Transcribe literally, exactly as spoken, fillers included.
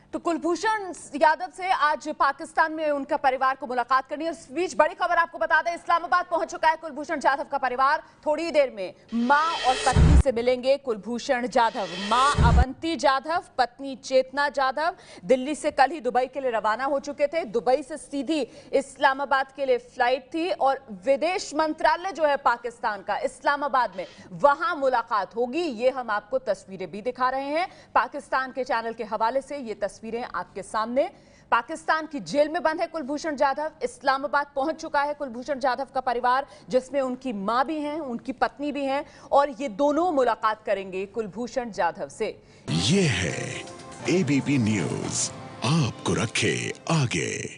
तो कुलभूषण यादव से आज पाकिस्तान में उनका परिवार को मुलाकात करनी है। इस बीच बड़ी खबर आपको बता दें, इस्लामाबाद पहुंच चुका है कुलभूषण जाधव का परिवार। थोड़ी देर में मां और पत्नी से मिलेंगे कुलभूषण जाधव। मां अवंती जाधव, पत्नी चेतना जाधव दिल्ली से कल ही दुबई के लिए रवाना हो चुके थे। दुबई से सीधी इस्लामाबाद के लिए फ्लाइट थी और विदेश मंत्रालय जो है पाकिस्तान का इस्लामाबाद में, वहां मुलाकात होगी। ये हम आपको तस्वीरें भी दिखा रहे हैं पाकिस्तान के चैनल के हवाले से। ये तस्वीरें आपके सामने। पाकिस्तान की जेल में बंद है कुलभूषण जाधव। इस्लामाबाद पहुंच चुका है कुलभूषण जाधव का परिवार, जिसमें उनकी मां भी हैं, उनकी पत्नी भी हैं, और ये दोनों मुलाकात करेंगे कुलभूषण जाधव से। ये है एबीपी न्यूज़, आपको रखे आगे।